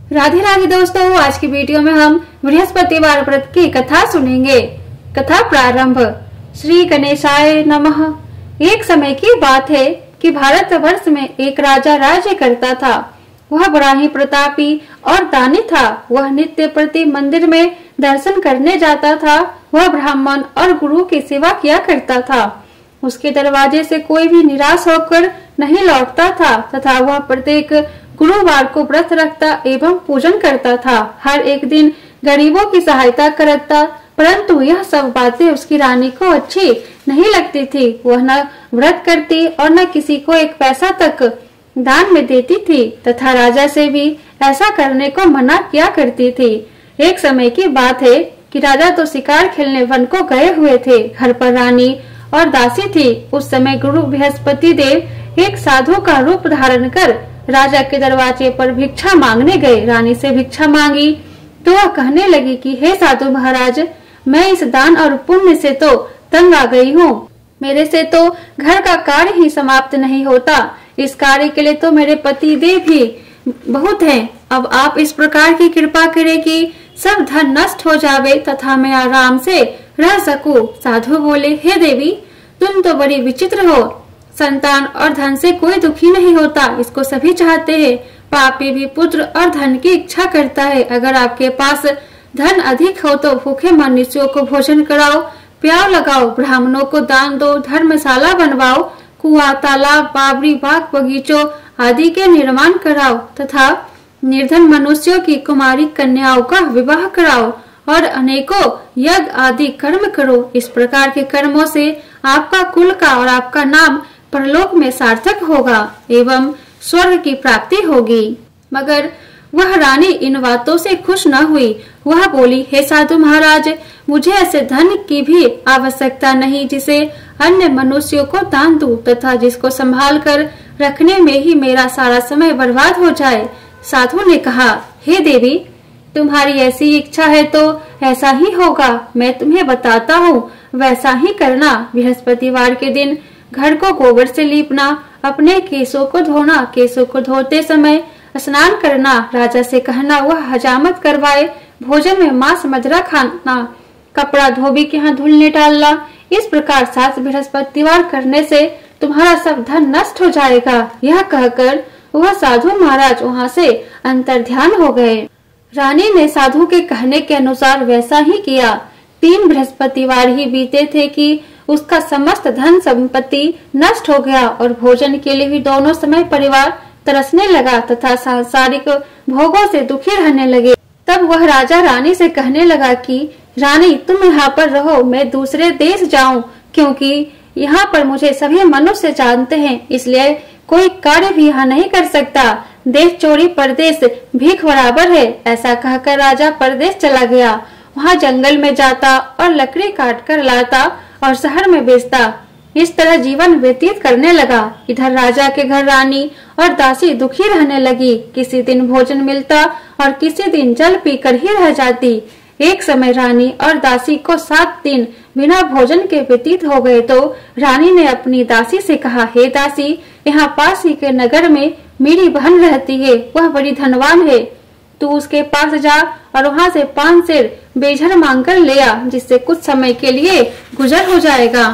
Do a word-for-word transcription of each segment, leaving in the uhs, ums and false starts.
राधे राधे दोस्तों, आज की वीडियो में हम बृहस्पतिवार व्रत की कथा सुनेंगे। कथा प्रारंभ। श्री गणेशाय नमः। एक समय की बात है कि भारतवर्ष में एक राजा राज्य करता था। वह बड़ा ही प्रतापी और दानी था। वह नित्य प्रति मंदिर में दर्शन करने जाता था। वह ब्राह्मण और गुरु की सेवा किया करता था। उसके दरवाजे से कोई भी निराश होकर नहीं लौटता था तथा वह प्रत्येक गुरुवार को व्रत रखता एवं पूजन करता था। हर एक दिन गरीबों की सहायता करता, परंतु यह सब बातें उसकी रानी को अच्छी नहीं लगती थी। वह न व्रत करती और न किसी को एक पैसा तक दान में देती थी तथा राजा से भी ऐसा करने को मना किया करती थी। एक समय की बात है कि राजा तो शिकार खेलने वन को गए हुए थे। घर पर रानी और दासी थी। उस समय गुरु बृहस्पति देव एक साधु का रूप धारण कर राजा के दरवाजे पर भिक्षा मांगने गए। रानी से भिक्षा मांगी तो वह कहने लगी कि हे साधु महाराज, मैं इस दान और पुण्य से तो तंग आ गई हूँ। मेरे से तो घर का कार्य ही समाप्त नहीं होता। इस कार्य के लिए तो मेरे पति देव भी बहुत हैं। अब आप इस प्रकार की कृपा करें कि सब धन नष्ट हो जावे तथा मैं आराम से रह सकूं। साधु बोले, हे देवी, तुम तो बड़ी विचित्र हो। संतान और धन से कोई दुखी नहीं होता, इसको सभी चाहते हैं। पापी भी पुत्र और धन की इच्छा करता है। अगर आपके पास धन अधिक हो तो भूखे मनुष्यों को भोजन कराओ, प्याव लगाओ, ब्राह्मणों को दान दो, धर्मशाला बनवाओ, कुआं, तालाब, बावड़ी, बाग बगीचों आदि के निर्माण कराओ तथा निर्धन मनुष्यों की कुमारी कन्याओं का विवाह कराओ और अनेकों यज्ञ आदि कर्म करो। इस प्रकार के कर्मों से आपका कुल का और आपका नाम परलोक में सार्थक होगा एवं स्वर्ग की प्राप्ति होगी। मगर वह रानी इन बातों से खुश न हुई। वह बोली, हे साधु महाराज, मुझे ऐसे धन की भी आवश्यकता नहीं जिसे अन्य मनुष्यों को दान दूं तथा जिसको संभाल कर रखने में ही मेरा सारा समय बर्बाद हो जाए। साधु ने कहा, हे देवी, तुम्हारी ऐसी इच्छा है तो ऐसा ही होगा। मैं तुम्हें बताता हूँ, वैसा ही करना। बृहस्पतिवार के दिन घर को गोबर से लीपना, अपने केसों को धोना, केसों को धोते समय स्नान करना, राजा से कहना वह हजामत करवाए, भोजन में मांस मदिरा खाना, कपड़ा धोबी के यहाँ धुलने डालना। इस प्रकार सात बृहस्पतिवार करने से तुम्हारा सब धन नष्ट हो जाएगा। यह कहकर वह साधु महाराज वहाँ से अंतर्ध्यान हो गए। रानी ने साधु के कहने के अनुसार वैसा ही किया। तीन बृहस्पतिवार ही बीते थे कि उसका समस्त धन संपत्ति नष्ट हो गया और भोजन के लिए भी दोनों समय परिवार तरसने लगा तथा सांसारिक भोगों से दुखी रहने लगे। तब वह राजा रानी से कहने लगा कि रानी, तुम यहाँ पर रहो, मैं दूसरे देश जाऊं, क्योंकि यहाँ पर मुझे सभी मनुष्य जानते हैं, इसलिए कोई कार्य भी यहाँ नहीं कर सकता। देश चोरी परदेश भीख बराबर है। ऐसा कहकर राजा परदेश चला गया। वहाँ जंगल में जाता और लकड़ी काट कर लाता और शहर में बेचता। इस तरह जीवन व्यतीत करने लगा। इधर राजा के घर रानी और दासी दुखी रहने लगी। किसी दिन भोजन मिलता और किसी दिन जल पीकर ही रह जाती। एक समय रानी और दासी को सात दिन बिना भोजन के व्यतीत हो गए तो रानी ने अपनी दासी से कहा, हे दासी, यहाँ पास ही के नगर में मेरी बहन रहती है। वह बड़ी धनवान है। तू उसके पास जा और वहाँ से पांच सेर बेझर मांग कर ले आ, जिससे कुछ समय के लिए गुजर हो जाएगा।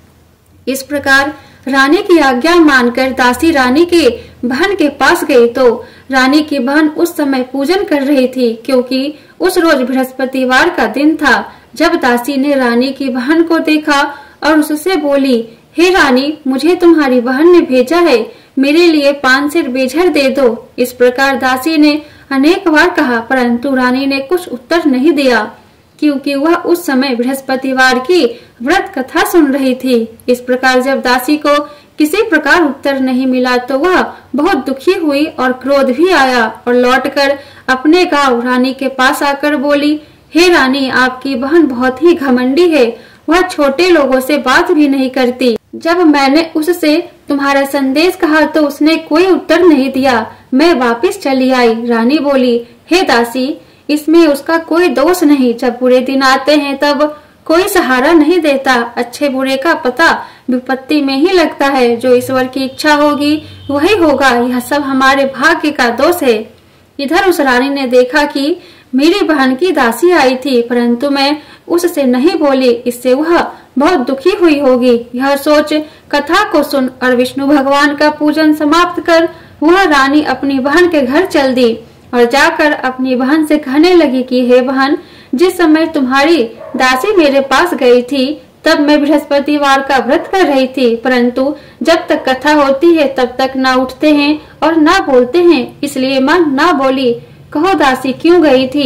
इस प्रकार रानी की आज्ञा मानकर दासी रानी के बहन के पास गई तो रानी की बहन उस समय पूजन कर रही थी, क्योंकि उस रोज बृहस्पतिवार का दिन था। जब दासी ने रानी की बहन को देखा और उससे बोली, हे रानी, मुझे तुम्हारी बहन ने भेजा है, मेरे लिए पांच सेर बेझर दे दो। इस प्रकार दासी ने अनेक बार कहा, परंतु रानी ने कुछ उत्तर नहीं दिया, क्योंकि वह उस समय बृहस्पतिवार की व्रत कथा सुन रही थी। इस प्रकार जब दासी को किसी प्रकार उत्तर नहीं मिला तो वह बहुत दुखी हुई और क्रोध भी आया और लौटकर अपने गांव रानी के पास आकर बोली, हे रानी, आपकी बहन बहुत ही घमंडी है। वह छोटे लोगों से बात भी नहीं करती। जब मैंने उससे तुम्हारा संदेश कहा तो उसने कोई उत्तर नहीं दिया। मैं वापस चली आई। रानी बोली, हे दासी, इसमें उसका कोई दोष नहीं। जब बुरे दिन आते हैं तब कोई सहारा नहीं देता। अच्छे बुरे का पता विपत्ति में ही लगता है। जो ईश्वर की इच्छा होगी वही होगा। यह सब हमारे भाग्य का दोष है। इधर उस रानी ने देखा कि मेरी बहन की दासी आई थी, परंतु मैं उससे नहीं बोली, इससे वह बहुत दुखी हुई होगी। यह सोच कथा को सुन और विष्णु भगवान का पूजन समाप्त कर वह रानी अपनी बहन के घर चल दी और जाकर अपनी बहन से कहने लगी कि हे बहन, जिस समय तुम्हारी दासी मेरे पास गई थी तब मैं बृहस्पतिवार का व्रत कर रही थी, परंतु जब तक कथा होती है तब तक ना उठते हैं और ना बोलते हैं, इसलिए मां ना बोली। कहो दासी क्यों गई थी?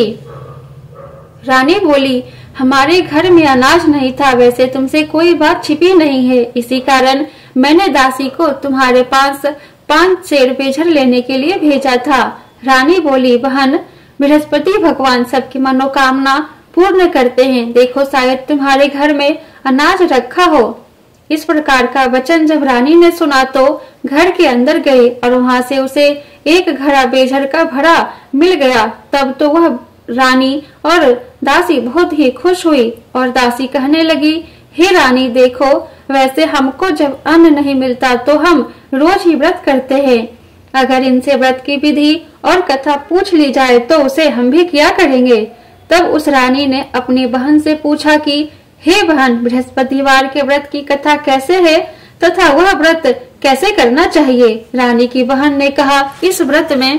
रानी बोली, हमारे घर में अनाज नहीं था, वैसे तुमसे कोई बात छिपी नहीं है, इसी कारण मैंने दासी को तुम्हारे पास पांच सेर बेझर लेने के लिए भेजा था। रानी बोली, बहन, बृहस्पति भगवान सबकी मनोकामना पूर्ण करते हैं, देखो शायद तुम्हारे घर में अनाज रखा हो। इस प्रकार का वचन जब रानी ने सुना तो घर के अंदर गई और वहां से उसे एक घड़ा बेझर का भरा मिल गया। तब तो वह रानी और दासी बहुत ही खुश हुई और दासी कहने लगी, हे रानी देखो, वैसे हमको जब अन्न नहीं मिलता तो हम रोज ही व्रत करते हैं, अगर इनसे व्रत की विधि और कथा पूछ ली जाए तो उसे हम भी किया करेंगे। तब उस रानी ने अपनी बहन से पूछा कि हे बहन, बृहस्पतिवार के व्रत की कथा कैसे है तथा वह व्रत कैसे करना चाहिए? रानी की बहन ने कहा, इस व्रत में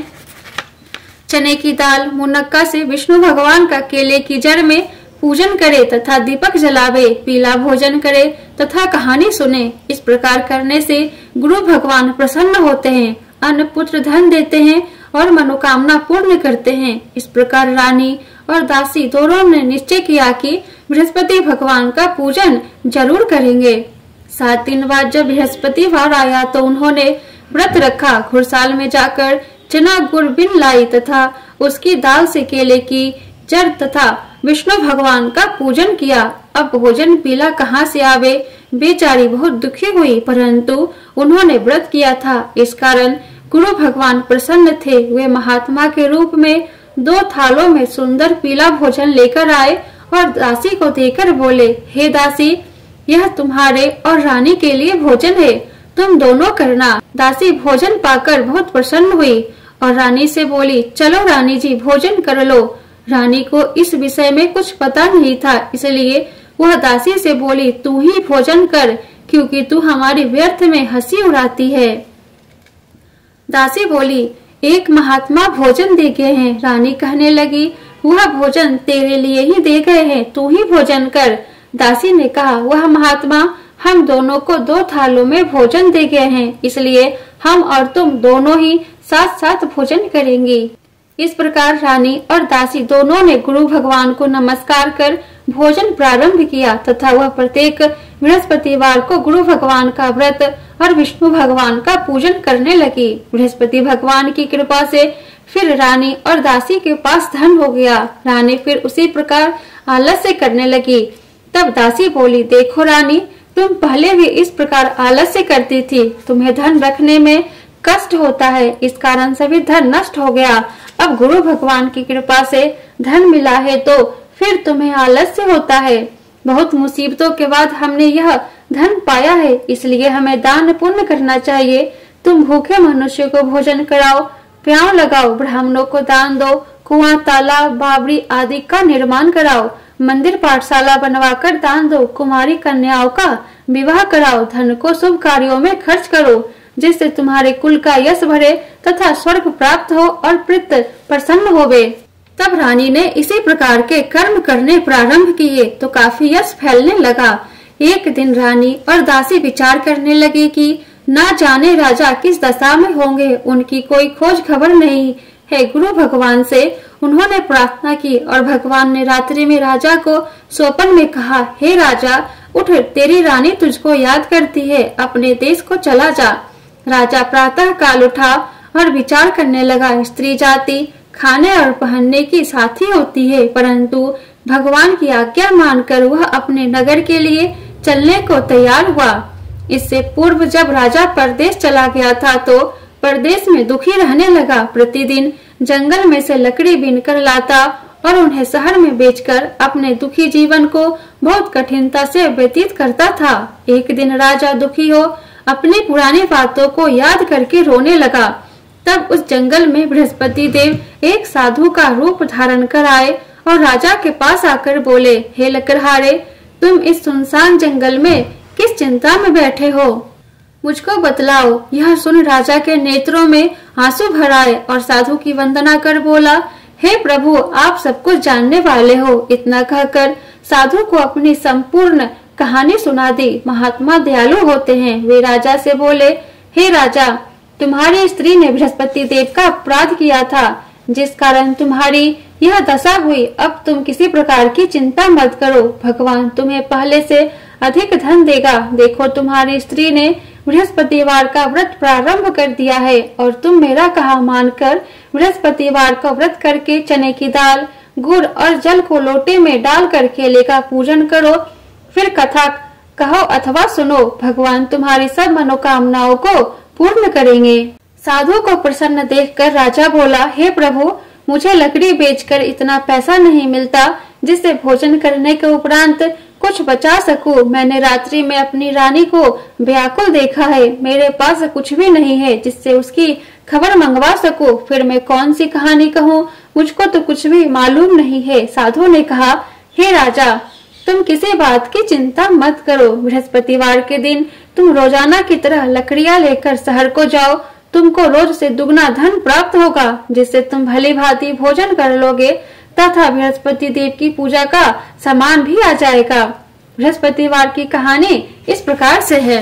चने की दाल मुनक्का से विष्णु भगवान का केले की जड़ में पूजन करे तथा दीपक जलावे, पीला भोजन करे तथा कहानी सुने। इस प्रकार करने से गुरु भगवान प्रसन्न होते हैं, अन्न पुत्र धन देते हैं और मनोकामना पूर्ण करते हैं। इस प्रकार रानी और दासी दोनों ने निश्चय किया कि बृहस्पति भगवान का पूजन जरूर करेंगे। सात दिन बाद जब बृहस्पतिवार आया तो उन्होंने व्रत रखा, घुड़साल में जाकर चना गुड़ बिन लाई तथा उसकी दाल से केले की जड़ तथा विष्णु भगवान का पूजन किया। अब भोजन पीला कहाँ से आवे? बेचारी बहुत दुखी हुई, परंतु उन्होंने व्रत किया था, इस कारण गुरु भगवान प्रसन्न थे। वे महात्मा के रूप में दो थालों में सुंदर पीला भोजन लेकर आए और दासी को देकर बोले, हे दासी, यह तुम्हारे और रानी के लिए भोजन है, तुम दोनों करना। दासी भोजन पाकर बहुत प्रसन्न हुई और रानी से बोली, चलो रानी जी भोजन कर लो। रानी को इस विषय में कुछ पता नहीं था, इसलिए वह दासी से बोली, तू ही भोजन कर, क्योंकि तू हमारी व्यर्थ में हंसी उड़ाती है। दासी बोली, एक महात्मा भोजन दे गए हैं। रानी कहने लगी, वह भोजन तेरे लिए ही दे गए हैं, तू ही भोजन कर। दासी ने कहा, वह महात्मा हम दोनों को दो थालों में भोजन दे गए हैं, इसलिए हम और तुम दोनों ही साथ साथ भोजन करेंगी। इस प्रकार रानी और दासी दोनों ने गुरु भगवान को नमस्कार कर भोजन प्रारंभ किया तथा वह प्रत्येक बृहस्पतिवार को गुरु भगवान का व्रत और विष्णु भगवान का पूजन करने लगी। बृहस्पति भगवान की कृपा से फिर रानी और दासी के पास धन हो गया। रानी फिर उसी प्रकार आलस्य करने लगी। तब दासी बोली, देखो रानी, तुम पहले भी इस प्रकार आलस्य करती थी, तुम्हें धन रखने में कष्ट होता है, इस कारण सभी धन नष्ट हो गया। अब गुरु भगवान की कृपा से धन मिला है तो फिर तुम्हें आलस्य होता है। बहुत मुसीबतों के बाद हमने यह धन पाया है, इसलिए हमें दान पुण्य करना चाहिए। तुम भूखे मनुष्य को भोजन कराओ, प्याव लगाओ, ब्राह्मणों को दान दो, कुआं, तालाब, बावड़ी आदि का निर्माण कराओ, मंदिर पाठशाला बनवाकर दान दो, कुमारी कन्याओं का विवाह कराओ, धन को शुभ कार्यों में खर्च करो, जिससे तुम्हारे कुल का यश बढ़े तथा स्वर्ग प्राप्त हो और पितृ प्रसन्न होवे। तब रानी ने इसी प्रकार के कर्म करने प्रारंभ किए तो काफी यश फैलने लगा। एक दिन रानी और दासी विचार करने लगी कि ना जाने राजा किस दशा में होंगे, उनकी कोई खोज खबर नहीं है। गुरु भगवान से उन्होंने प्रार्थना की और भगवान ने रात्रि में राजा को स्वप्न में कहा, हे राजा, उठ, तेरी रानी तुझको याद करती है, अपने देश को चला जा। राजा प्रातः काल उठा और विचार करने लगा, स्त्री जाति खाने और पहनने की साथी होती है, परंतु भगवान की आज्ञा मानकर वह अपने नगर के लिए चलने को तैयार हुआ। इससे पूर्व जब राजा परदेश चला गया था तो परदेश में दुखी रहने लगा। प्रतिदिन जंगल में से लकड़ी बीनकर लाता और उन्हें शहर में बेचकर अपने दुखी जीवन को बहुत कठिनता से व्यतीत करता था। एक दिन राजा दुखी हो अपनी पुरानी बातों को याद करके रोने लगा। तब उस जंगल में बृहस्पति देव एक साधु का रूप धारण कर आए और राजा के पास आकर बोले, हे लकड़हारे, तुम इस सुनसान जंगल में किस चिंता में बैठे हो, मुझको बतलाओ। यह सुन राजा के नेत्रों में आंसू भर आए और साधु की वंदना कर बोला, हे प्रभु, आप सब कुछ जानने वाले हो। इतना कहकर साधु को अपनी संपूर्ण कहानी सुना दी। महात्मा दयालु होते हैं। वे राजा से बोले, हे राजा, तुम्हारी स्त्री ने बृहस्पति देव का अपराध किया था, जिस कारण तुम्हारी यह दशा हुई। अब तुम किसी प्रकार की चिंता मत करो, भगवान तुम्हें पहले से अधिक धन देगा। देखो, तुम्हारी स्त्री ने बृहस्पतिवार का व्रत प्रारंभ कर दिया है और तुम मेरा कहा मानकर बृहस्पतिवार का व्रत करके चने की दाल, गुड़ और जल को लोटे में डालकर केले का पूजन करो। फिर कथा कहो अथवा सुनो, भगवान तुम्हारी सब मनोकामनाओं को पूर्ण करेंगे। साधु को प्रसन्न देखकर राजा बोला, हे प्रभु, मुझे लकड़ी बेचकर इतना पैसा नहीं मिलता जिससे भोजन करने के उपरांत कुछ बचा सकूं। मैंने रात्रि में अपनी रानी को व्याकुल देखा है। मेरे पास कुछ भी नहीं है जिससे उसकी खबर मंगवा सकूं। फिर मैं कौन सी कहानी कहूँ, मुझको तो कुछ भी मालूम नहीं है। साधु ने कहा, हे राजा, तुम किसी बात की चिंता मत करो। बृहस्पतिवार के दिन तुम रोजाना की तरह लकड़ियां लेकर शहर को जाओ। तुमको रोज से दुगना धन प्राप्त होगा, जिससे तुम भली भांति भोजन कर लोगे तथा बृहस्पति देव की पूजा का सामान भी आ जाएगा। बृहस्पतिवार की कहानी इस प्रकार से है।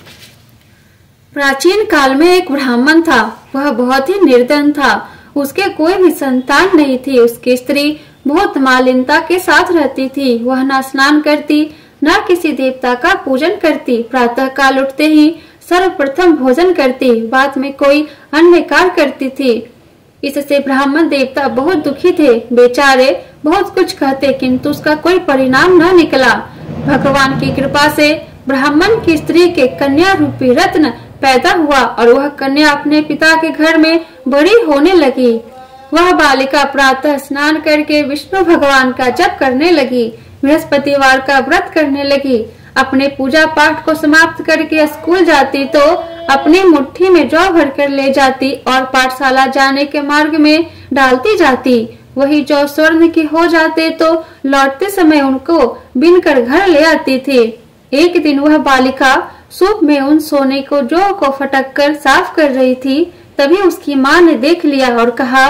प्राचीन काल में एक ब्राह्मण था। वह बहुत ही निर्धन था। उसके कोई भी संतान नहीं थी। उसकी स्त्री बहुत मालिनता के साथ रहती थी। वह न स्नान करती, न किसी देवता का पूजन करती। प्रातः काल उठते ही सर्वप्रथम भोजन करती, बाद में कोई अन्य कार्य करती थी। इससे ब्राह्मण देवता बहुत दुखी थे। बेचारे बहुत कुछ कहते, किंतु उसका कोई परिणाम न निकला। भगवान की कृपा से ब्राह्मण की स्त्री के कन्या रूपी रत्न पैदा हुआ और वह कन्या अपने पिता के घर में बड़ी होने लगी। वह बालिका प्रातः स्नान करके विष्णु भगवान का जप करने लगी, बृहस्पतिवार का व्रत करने लगी। अपने पूजा पाठ को समाप्त करके स्कूल जाती तो अपनी मुट्ठी में जौ भर कर ले जाती और पाठशाला जाने के मार्ग में डालती जाती। वही जौ स्वर्ण की हो जाते तो लौटते समय उनको बीन कर घर ले आती थी। एक दिन वह बालिका सूप में उन सोने को जौ को फटक कर साफ कर रही थी। तभी उसकी माँ ने देख लिया और कहा,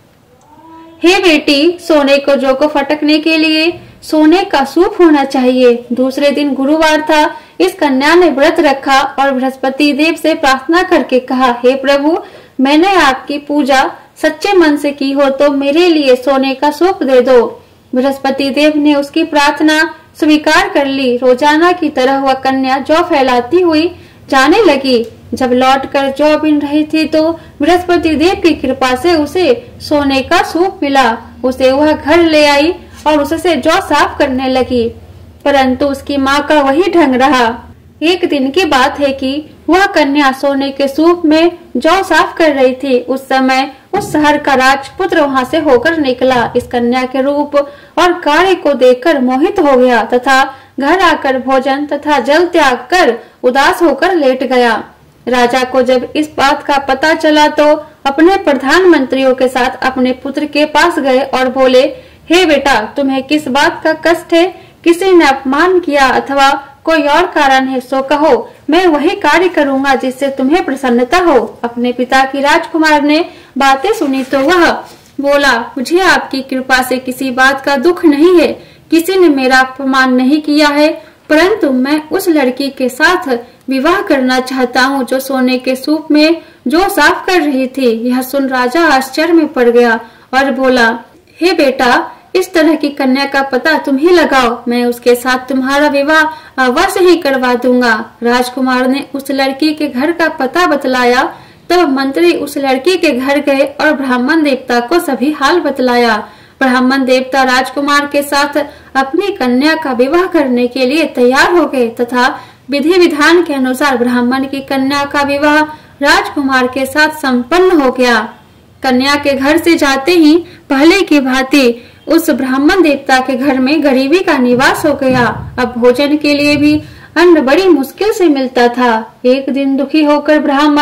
हे बेटी, सोने को जौ को फटकने के लिए सोने का सूप होना चाहिए। दूसरे दिन गुरुवार था। इस कन्या ने व्रत रखा और बृहस्पति देव से प्रार्थना करके कहा, हे प्रभु, मैंने आपकी पूजा सच्चे मन से की हो तो मेरे लिए सोने का सूप दे दो। बृहस्पति देव ने उसकी प्रार्थना स्वीकार कर ली। रोजाना की तरह वह कन्या जौ फैलाती हुई जाने लगी। जब लौटकर जौ बीन रही थी तो बृहस्पति देव की कृपा से उसे सोने का सूप मिला। उसे वह घर ले आई और उससे जौ साफ करने लगी, परंतु उसकी माँ का वही ढंग रहा। एक दिन की बात है कि वह कन्या सोने के सूप में जौ साफ कर रही थी। उस समय उस शहर का राजपुत्र वहाँ से होकर निकला। इस कन्या के रूप और कार्य को देखकर मोहित हो गया तथा घर आकर भोजन तथा जल त्याग कर उदास होकर लेट गया। राजा को जब इस बात का पता चला तो अपने प्रधानमंत्रियों के साथ अपने पुत्र के पास गए और बोले, हे बेटा, तुम्हें किस बात का कष्ट है? किसी ने अपमान किया अथवा कोई और कारण है सो कहो, मैं वही कार्य करूँगा जिससे तुम्हें प्रसन्नता हो। अपने पिता की राजकुमार ने बातें सुनी तो वह बोला, मुझे आपकी कृपा से किसी बात का दुख नहीं है। किसी ने मेरा अपमान नहीं किया है, परंतु मैं उस लड़की के साथ विवाह करना चाहता हूँ जो सोने के सूप में जो साफ कर रही थी। यह सुन राजा आश्चर्य में पड़ गया और बोला, हे बेटा, इस तरह की कन्या का पता तुम ही लगाओ, मैं उसके साथ तुम्हारा विवाह अवश्य ही करवा दूंगा। राजकुमार ने उस लड़की के घर का पता बतलाया। तब तो मंत्री उस लड़की के घर गए और ब्राह्मण देवता को सभी हाल बतलाया। ब्राह्मण देवता राजकुमार के साथ अपनी कन्या का विवाह करने के लिए तैयार हो गए तथा विधि विधान के अनुसार ब्राह्मण की कन्या का विवाह राजकुमार के साथ संपन्न हो गया। कन्या के घर से जाते ही पहले की भांति उस ब्राह्मण देवता के घर में गरीबी का निवास हो गया। अब भोजन के लिए भी अन्न बड़ी मुश्किल से मिलता था। एक दिन दुखी होकर ब्राह्मण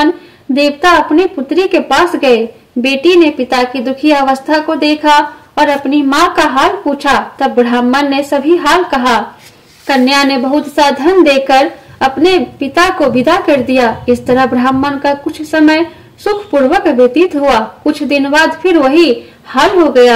देवता अपनी पुत्री के पास गए। बेटी ने पिता की दुखी अवस्था को देखा और अपनी माँ का हाल पूछा। तब ब्राह्मण ने सभी हाल कहा। कन्या ने बहुत सा धन देकर अपने पिता को विदा कर दिया। इस तरह ब्राह्मण का कुछ समय सुख पूर्वक व्यतीत हुआ। कुछ दिन बाद फिर वही हाल हो गया।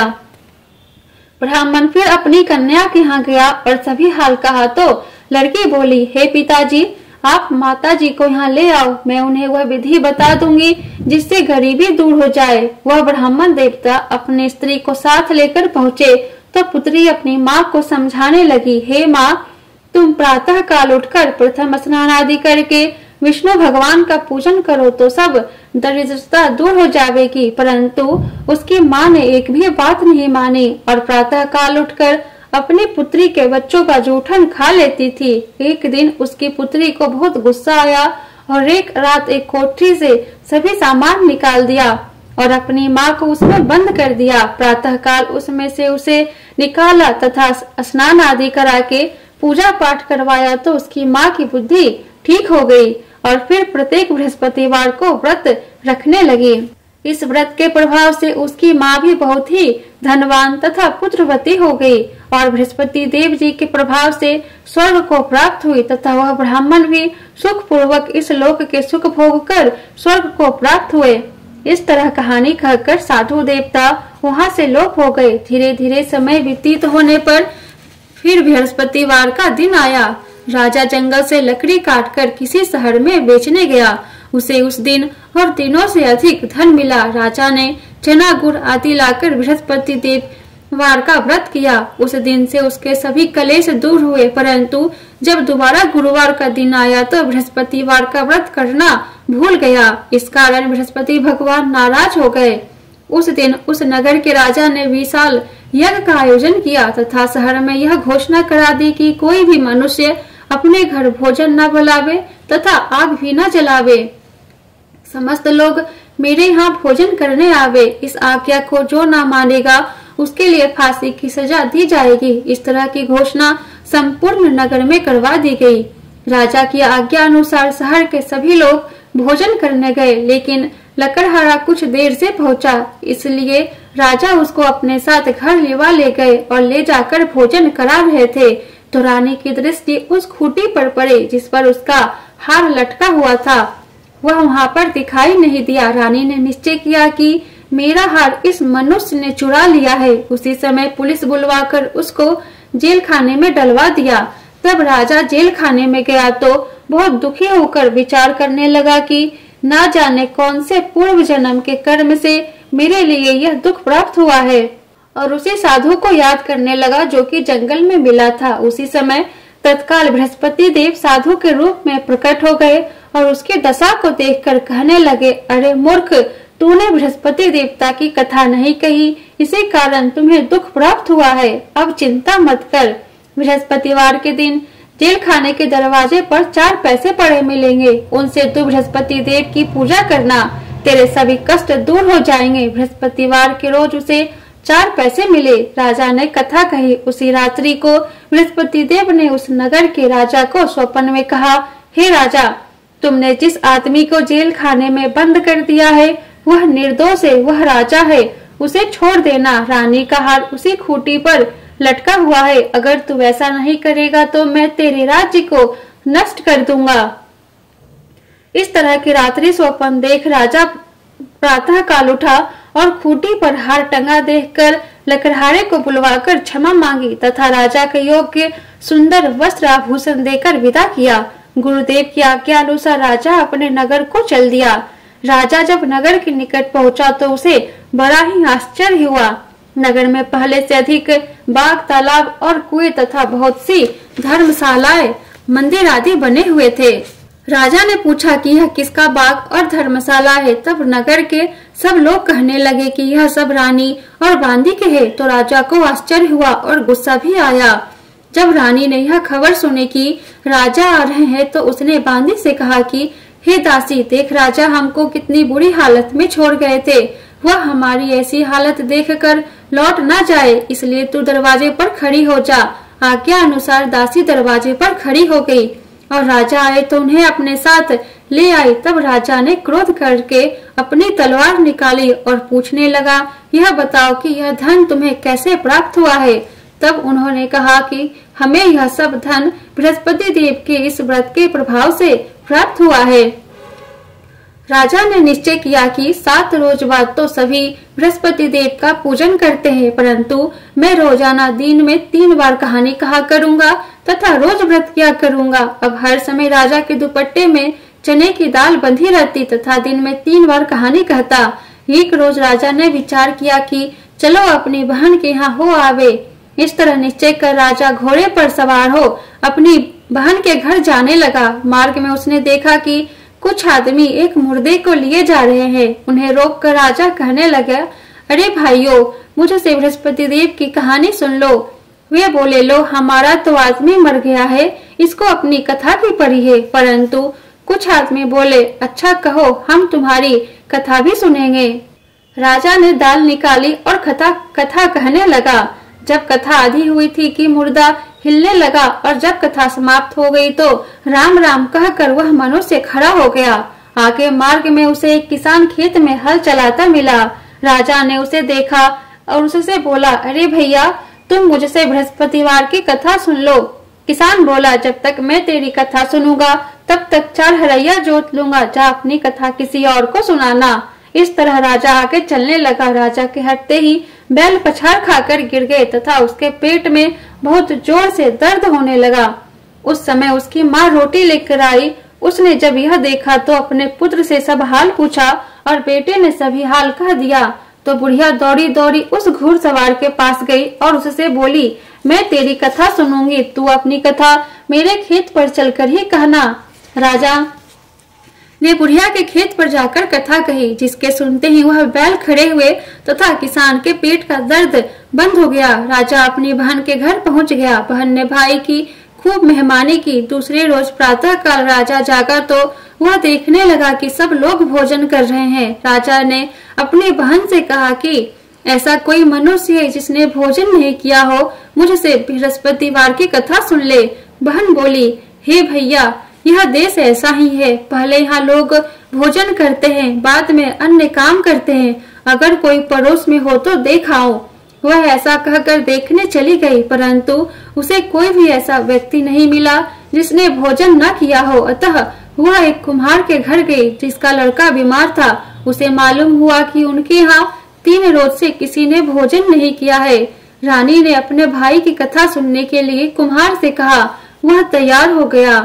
ब्राह्मण फिर अपनी कन्या के यहाँ गया और सभी हाल कहा तो लड़की बोली, हे पिताजी, आप माता जी को यहाँ ले आओ, मैं उन्हें वह विधि बता दूंगी जिससे गरीबी दूर हो जाए। वह ब्राह्मण देवता अपनी स्त्री को साथ लेकर पहुँचे तो पुत्री अपनी माँ को समझाने लगी, हे माँ, तुम प्रातः काल उठकर प्रथम स्नान आदि करके विष्णु भगवान का पूजन करो तो सब दरिद्रता दूर हो जाएगी। परंतु उसकी माँ ने एक भी बात नहीं मानी और प्रातः काल उठकर अपनी पुत्री के बच्चों का जूठन खा लेती थी। एक दिन उसकी पुत्री को बहुत गुस्सा आया और एक रात एक कोठरी से सभी सामान निकाल दिया और अपनी माँ को उसमें बंद कर दिया। प्रातः काल उसमें से उसे निकाला तथा स्नान आदि करा के पूजा पाठ करवाया तो उसकी माँ की बुद्धि ठीक हो गई और फिर प्रत्येक बृहस्पतिवार को व्रत रखने लगी। इस व्रत के प्रभाव से उसकी माँ भी बहुत ही धनवान तथा पुत्रवती हो गई और बृहस्पति देव जी के प्रभाव से स्वर्ग को प्राप्त हुई तथा वह ब्राह्मण भी सुख पूर्वक इस लोक के सुख भोग कर स्वर्ग को प्राप्त हुए। इस तरह कहानी कहकर साधु देवता वहाँ से लोप हो गए। धीरे धीरे समय व्यतीत होने पर फिर बृहस्पतिवार का दिन आया। राजा जंगल से लकड़ी काटकर किसी शहर में बेचने गया। उसे उस दिन और दिनों से अधिक धन मिला। राजा ने चना गुड़ आदि लाकर बृहस्पति देव वार का व्रत किया। उस दिन से उसके सभी कलेश दूर हुए। परंतु जब दोबारा गुरुवार का दिन आया तो बृहस्पतिवार का व्रत करना भूल गया। इस कारण बृहस्पति भगवान नाराज हो गए। उस दिन उस नगर के राजा ने विशाल यज्ञ का आयोजन किया तथा शहर में यह घोषणा करा दी कि कोई भी मनुष्य अपने घर भोजन न बनावे तथा आग भी न जलावे। समस्त लोग मेरे यहाँ भोजन करने आवे। इस आज्ञा को जो न मानेगा उसके लिए फांसी की सजा दी जाएगी। इस तरह की घोषणा संपूर्ण नगर में करवा दी गई। राजा की आज्ञा अनुसार शहर के सभी लोग भोजन करने गए, लेकिन लकड़हारा कुछ देर से पहुंचा, इसलिए राजा उसको अपने साथ घर लेवा ले गए और ले जाकर भोजन करा रहे थे तो रानी की दृष्टि उस खूंटी पर पड़े जिस पर उसका हार लटका हुआ था। वह वहाँ पर दिखाई नहीं दिया। रानी ने निश्चय किया कि मेरा हार इस मनुष्य ने चुरा लिया है। उसी समय पुलिस बुलवाकर उसको जेल खाने में डलवा दिया। तब राजा जेल खाने में गया तो बहुत दुखी होकर विचार करने लगा कि ना जाने कौन से पूर्व जन्म के कर्म से मेरे लिए यह दुख प्राप्त हुआ है और उसी साधु को याद करने लगा जो कि जंगल में मिला था। उसी समय तत्काल बृहस्पति देव साधु के रूप में प्रकट हो गए और उसकी दशा को देखकर कहने लगे, अरे मूर्ख, तूने बृहस्पति देवता की कथा नहीं कही, इसी कारण तुम्हें दुख प्राप्त हुआ है। अब चिंता मत कर। बृहस्पतिवार के दिन जेल खाने के दरवाजे पर चार पैसे पड़े मिलेंगे, उनसे तू बृहस्पति देव की पूजा करना, तेरे सभी कष्ट दूर हो जाएंगे। बृहस्पतिवार के रोज उसे चार पैसे मिले। राजा ने कथा कही। उसी रात्रि को बृहस्पति देव ने उस नगर के राजा को स्वप्न में कहा, हे राजा, तुमने जिस आदमी को जेल खाने में बंद कर दिया है वह निर्दोष है, वह राजा है, उसे छोड़ देना। रानी का हार उसी खूंटी पर लटका हुआ है। अगर तू ऐसा नहीं करेगा तो मैं तेरे राज्य को नष्ट कर दूंगा। इस तरह की रात्रि स्वप्न देख राजा प्रातः काल उठा और खूंटी पर हार टंगा देखकर लकड़हारे को बुलवाकर क्षमा मांगी तथा राजा के योग्य सुंदर वस्त्र आभूषण देकर विदा किया। गुरुदेव की आज्ञा अनुसार राजा अपने नगर को चल दिया। राजा जब नगर के निकट पहुंचा तो उसे बड़ा ही आश्चर्य हुआ। नगर में पहले से अधिक बाग, तालाब और कुएं तथा बहुत सी धर्मशालाएं, मंदिर आदि बने हुए थे। राजा ने पूछा कि यह किसका बाग और धर्मशाला है। तब नगर के सब लोग कहने लगे कि यह सब रानी और बांदी के है। तो राजा को आश्चर्य हुआ और गुस्सा भी आया। जब रानी ने यह खबर सुनी कि राजा आ रहे हैं तो उसने बांदी से कहा कि हे दासी, देख राजा हमको कितनी बुरी हालत में छोड़ गए थे। वह हमारी ऐसी हालत देखकर लौट ना जाए, इसलिए तू दरवाजे पर खड़ी हो जा। आज्ञा अनुसार दासी दरवाजे पर खड़ी हो गई और राजा आए तो उन्हें अपने साथ ले आई। तब राजा ने क्रोध करके अपनी तलवार निकाली और पूछने लगा, यह बताओ कि यह धन तुम्हें कैसे प्राप्त हुआ है। तब उन्होंने कहा कि हमें यह सब धन बृहस्पति देव के इस व्रत के प्रभाव से प्राप्त हुआ है। राजा ने निश्चय किया कि सात रोज बाद तो सभी बृहस्पति देव का पूजन करते हैं, परंतु मैं रोजाना दिन में तीन बार कहानी कहा करूंगा तथा रोज व्रत किया करूंगा। अब हर समय राजा के दुपट्टे में चने की दाल बंधी रहती तथा दिन में तीन बार कहानी कहता। एक रोज राजा ने विचार किया कि चलो अपनी बहन के यहाँ हो आवे। इस तरह निश्चय कर राजा घोड़े पर सवार हो अपनी बहन के घर जाने लगा। मार्ग में उसने देखा कि कुछ आदमी एक मुर्दे को लिए जा रहे हैं। उन्हें रोककर राजा कहने लगा, अरे भाइयों, मुझसे बृहस्पति देव की कहानी सुन लो। वे बोले, लो हमारा तो आदमी मर गया है, इसको अपनी कथा की पढ़ी है। परंतु कुछ आदमी बोले, अच्छा कहो, हम तुम्हारी कथा भी सुनेंगे। राजा ने दाल निकाली और कथा कथा कहने लगा। जब कथा आधी हुई थी कि मुर्दा हिलने लगा और जब कथा समाप्त हो गई तो राम राम कहकर वह मनुष्य खड़ा हो गया। आगे मार्ग में उसे एक किसान खेत में हल चलाता मिला। राजा ने उसे देखा और उससे बोला, अरे भैया, तुम मुझसे बृहस्पतिवार की कथा सुन लो। किसान बोला, जब तक मैं तेरी कथा सुनूंगा तब तक चार हरैया जोत लूंगा, जा अपनी कथा किसी और को सुनाना। इस तरह राजा आगे चलने लगा। राजा के हटते ही बैल पछाड़ खाकर गिर गए तथा उसके पेट में बहुत जोर से दर्द होने लगा। उस समय उसकी माँ रोटी लेकर आई। उसने जब यह देखा तो अपने पुत्र से सब हाल पूछा और बेटे ने सभी हाल कह दिया। तो बुढ़िया दौड़ी दौड़ी उस घुड़सवार के पास गई और उससे बोली, मैं तेरी कथा सुनूंगी, तू अपनी कथा मेरे खेत पर चलकर ही कहना। राजा ने बुढ़िया के खेत पर जाकर कथा कही, जिसके सुनते ही वह बैल खड़े हुए तथा किसान के पेट का दर्द बंद हो गया। राजा अपनी बहन के घर पहुंच गया। बहन ने भाई की खूब मेहमानी की। दूसरे रोज प्रातः काल राजा जागा तो वह देखने लगा कि सब लोग भोजन कर रहे हैं। राजा ने अपनी बहन से कहा कि ऐसा कोई मनुष्य है जिसने भोजन नहीं किया हो, मुझसे बृहस्पतिवार की कथा सुन ले। बहन बोली, हे भैया, यह देश ऐसा ही है, पहले यहाँ लोग भोजन करते हैं, बाद में अन्य काम करते हैं। अगर कोई पड़ोस में हो तो देख आओ। वह ऐसा कहकर देखने चली गई, परंतु उसे कोई भी ऐसा व्यक्ति नहीं मिला जिसने भोजन न किया हो। अतः वह एक कुम्हार के घर गई जिसका लड़का बीमार था। उसे मालूम हुआ कि उनके यहाँ तीन रोज से किसी ने भोजन नहीं किया है। रानी ने अपने भाई की कथा सुनने के लिए कुम्हार से कहा। वह तैयार हो गया।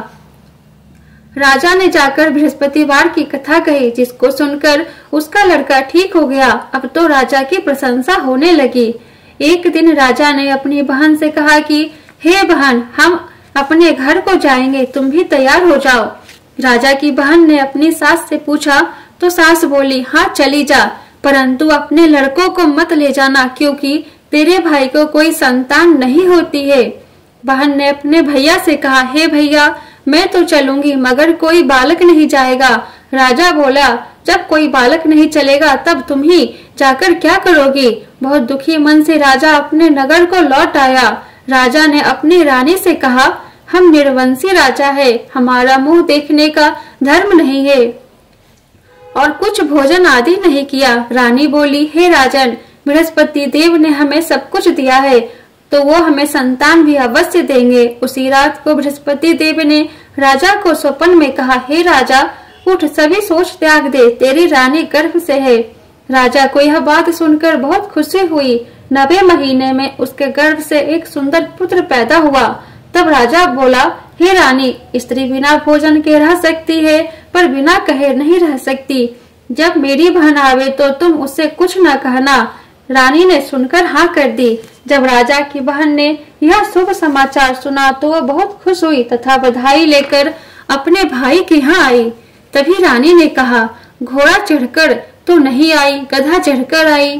राजा ने जाकर बृहस्पतिवार की कथा कही, जिसको सुनकर उसका लड़का ठीक हो गया। अब तो राजा की प्रशंसा होने लगी। एक दिन राजा ने अपनी बहन से कहा कि हे बहन, हम अपने घर को जाएंगे, तुम भी तैयार हो जाओ। राजा की बहन ने अपनी सास से पूछा तो सास बोली, हाँ चली जा, परंतु अपने लड़कों को मत ले जाना, क्योंकि तेरे भाई को कोई संतान नहीं होती है। बहन ने अपने भैया से कहा, हे भैया, मैं तो चलूंगी मगर कोई बालक नहीं जाएगा। राजा बोला, जब कोई बालक नहीं चलेगा तब तुम ही जाकर क्या करोगी। बहुत दुखी मन से राजा अपने नगर को लौट आया। राजा ने अपनी रानी से कहा, हम निर्वंशी राजा है, हमारा मुंह देखने का धर्म नहीं है और कुछ भोजन आदि नहीं किया। रानी बोली, हे राजन, बृहस्पति देव ने हमें सब कुछ दिया है तो वो हमें संतान भी अवश्य देंगे। उसी रात को बृहस्पति देव ने राजा को स्वप्न में कहा, हे राजा, उठ, सभी सोच त्याग दे, तेरी रानी गर्भ से है। राजा को यह बात सुनकर बहुत खुशी हुई। नवे महीने में उसके गर्भ से एक सुंदर पुत्र पैदा हुआ। तब राजा बोला, हे रानी, स्त्री बिना भोजन के रह सकती है पर बिना कहे नहीं रह सकती। जब मेरी बहन आवे तो तुम उससे कुछ न कहना। रानी ने सुनकर हाँ कर दी। जब राजा की बहन ने यह शुभ समाचार सुना तो वह बहुत खुश हुई तथा बधाई लेकर अपने भाई के यहाँ आई। तभी रानी ने कहा, घोड़ा चढ़कर तो नहीं आई, गधा चढ़कर आई।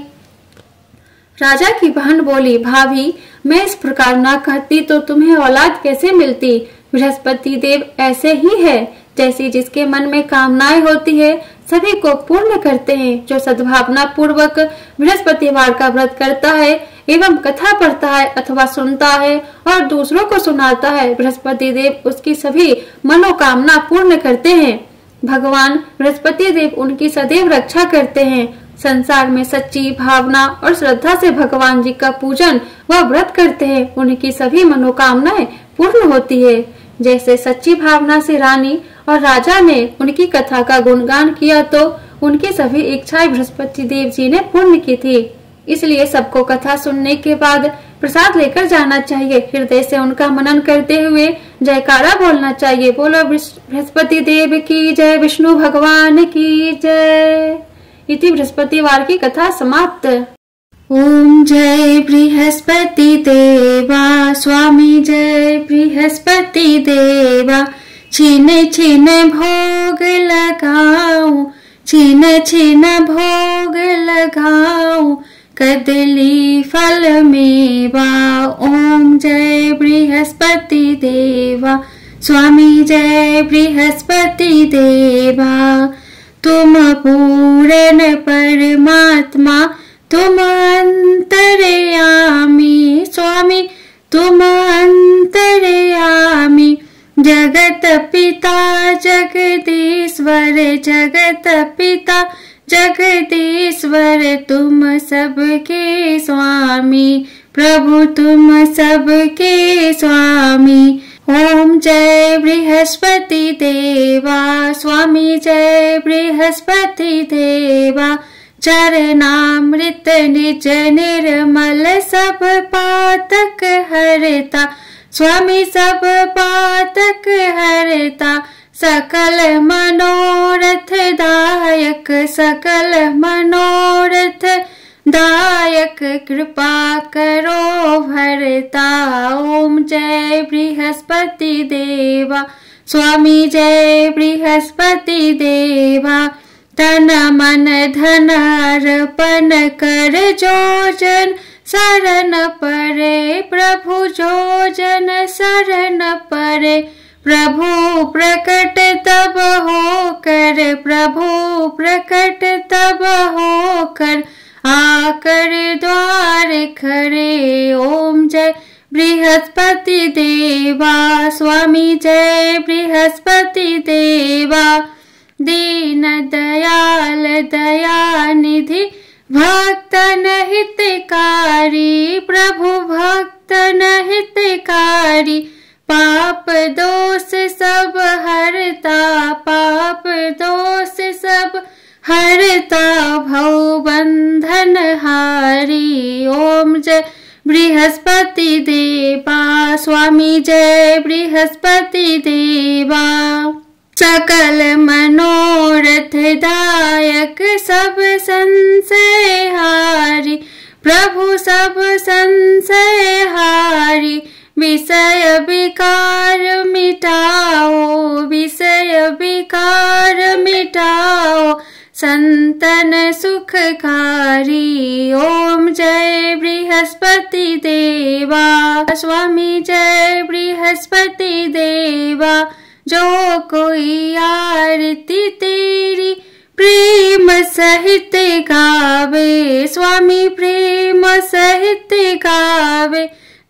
राजा की बहन बोली, भाभी, मैं इस प्रकार ना कहती तो तुम्हें औलाद कैसे मिलती। बृहस्पति देव ऐसे ही है, जैसी जिसके मन में कामनाएं होती है सभी को पूर्ण करते हैं। जो सद्भावना पूर्वक बृहस्पतिवार का व्रत करता है एवं कथा पढ़ता है अथवा सुनता है और दूसरों को सुनाता है, बृहस्पति देव उसकी सभी मनोकामना पूर्ण करते हैं। भगवान बृहस्पति देव उनकी सदैव रक्षा करते हैं। संसार में सच्ची भावना और श्रद्धा से भगवान जी का पूजन व व्रत करते हैं, उनकी सभी मनोकामनाएं पूर्ण होती है। जैसे सच्ची भावना से रानी और राजा ने उनकी कथा का गुणगान किया तो उनकी सभी इच्छाएं बृहस्पति देव जी ने पूर्ण की थी। इसलिए सबको कथा सुनने के बाद प्रसाद लेकर जाना चाहिए। हृदय से उनका मनन करते हुए जयकारा बोलना चाहिए। बोलो बृहस्पति देव की जय, विष्णु भगवान की जय। इति बृहस्पतिवार की कथा समाप्त। ओम जय बृहस्पति देवा, स्वामी जय बृहस्पति देवा। छिन छिन भोग लगाऊं, छिन छिन भोग लगाऊं, कदली फल मेवा। ओम जय बृहस्पति देवा, स्वामी जय बृहस्पति देवा। तुम पूर्ण परमात्मा, तुम अंतर्यामी, स्वामी तुम अंतर्यामी। जगत पिता जगदीश्वर, जगत पिता जगदीश्वर, तुम सबके स्वामी, प्रभु तुम सबके स्वामी। ओम जय बृहस्पति देवा, स्वामी जय बृहस्पति देवा। चरणामृत निज निर्मल, सब पातक हरता, स्वामी सब पातक हरता। सकल मनोरथ दायक, सकल मनोरथ दायक, कृपा करो भरता। ओम जय बृहस्पति देवा, स्वामी जय बृहस्पति देवा। तन मन धन अर्पण कर, जो जन शरण परे, प्रभु जो जन शरण परे। प्रभु प्रकट तब हो कर, प्रभु प्रकट तब हो कर, आकर द्वार खरे। ओम जय बृहस्पति देवा, स्वामी जय बृहस्पति देवा। दीन दयाल दयानिधि, भक्तन हितकारी, प्रभु भक्तन हितकारी। पाप दोष सब हरता, पाप दोष सब हरता, भव बंधन हारी। ओम जय बृहस्पति देवा, स्वामी जय बृहस्पति देवा। सकल मनोरथ दायक, सब संशय हारी, प्रभु सब संशय हारी। विषय विकार मिटाओ, विषय विकार मिटाओ, संतन सुखकारी। ओम जय बृहस्पति देवा, स्वामी जय बृहस्पति देवा। जो कोई आरती तेरी प्रेम सहित गावे, स्वामी प्रेम सहित गावे।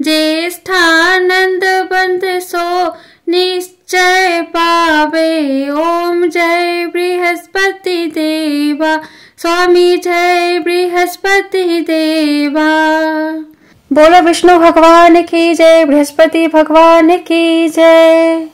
ज्येष्ठानंद बंद सो निश्चय पावे। ओम जय बृहस्पति देवा, स्वामी जय बृहस्पति देवा। बोलो विष्णु भगवान की जय, बृहस्पति भगवान की जय।